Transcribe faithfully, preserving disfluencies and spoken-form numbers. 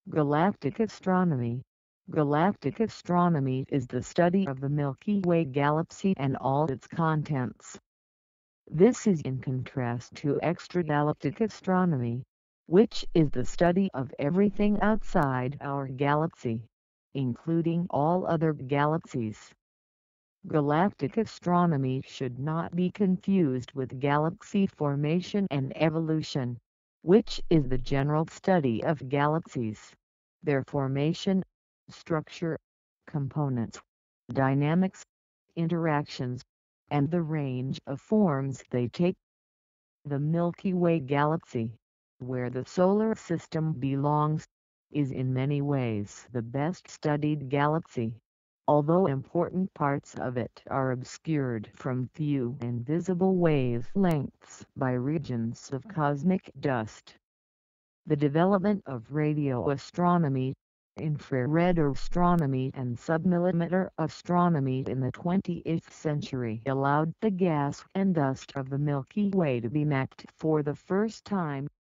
Galactic astronomy. Galactic astronomy is the study of the Milky Way galaxy and all its contents. This is in contrast to extragalactic astronomy, which is the study of everything outside our galaxy, including all other galaxies. Galactic astronomy should not be confused with galaxy formation and evolution, which is the general study of galaxies, their formation, structure, components, dynamics, interactions, and the range of forms they take. The Milky Way galaxy, where the solar system belongs, is in many ways the best studied galaxy, although important parts of it are obscured from view and visible wavelengths by regions of cosmic dust. The development of radio astronomy, infrared astronomy and submillimetre astronomy in the twentieth century allowed the gas and dust of the Milky Way to be mapped for the first time.